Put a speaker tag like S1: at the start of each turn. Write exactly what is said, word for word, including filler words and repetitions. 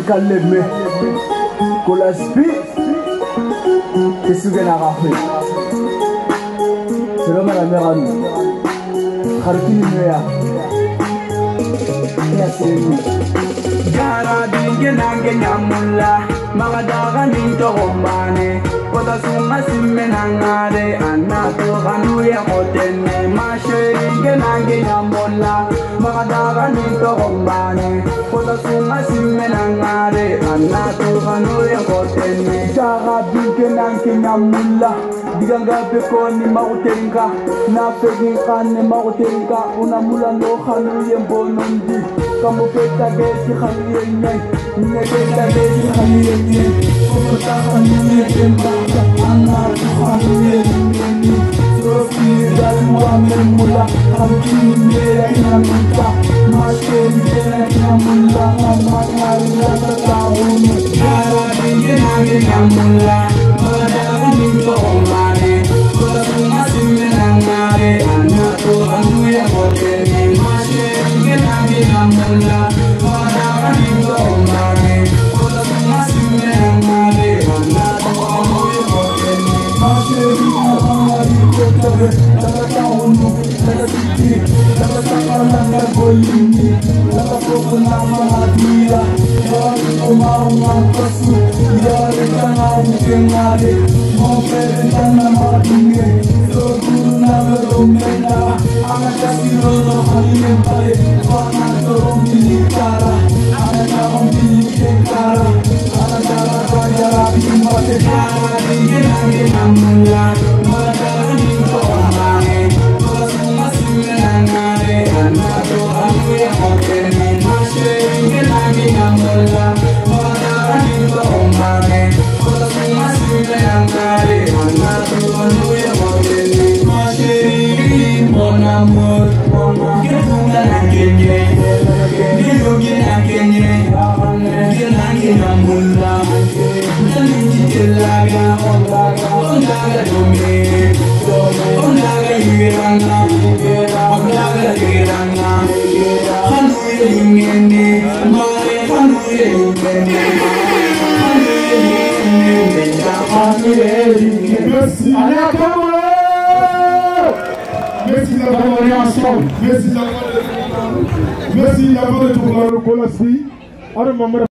S1: kaleme kolaspi kesuga na kafe selo marami kami harkini meya ya seni gara dinge nange nyamulla magadaga ninto gombane kota sunga simme nangare anato kanu ya hotenne mashinge nange nyamulla magadaga ninto gombane kota sunga simme nangare anato kanu ya hotenne gara dinge nange nyamulla diganga bekoni mautenka na feginka ne mautenka unamula no kanu yembonondi kamu peta gesi khaliyenye ne peta gesi khaliyenye kota khaliyenye temba anna khaliyenye sofi dal muamel mula khamkini ya inamuta mashkeli ya inamulla amana ya taun gara dinge nange namulla madaga ninto omane kota sunga simme nangare anna to anu ya hoteni mashkeli ya nange namulla madaga ninto omane kota sunga simme nangare anna to anu ya hoteni mashkeli ya nange kotabe daga taunu daga siti daga sakala na golini daga kokuna mahadira ya umaru ngapasu ya retana mukengale mofere tana madinge soguru na romena anakasiro no halie pare wana toromili kara anakambili kara anakara bajara bimate kara dinge nange namulla madara ninto amane kosuma simme nangare anato anuya hoteni mashinge nange namulla madara ninto amane kosuma simme nangare anato anuya hoteni mashinge mon amour ketunga nangenye niyogi nangenye nange namulla nange telaga ondaga dome ondaga yiranga ondaga yiranga hanuye yingene mare hanuye yingene hanuye yingene hanuye yingene merci allez à Cameroun merci d'avoir été ensemble merci d'avoir merci d'avoir été pour la Kolaspi.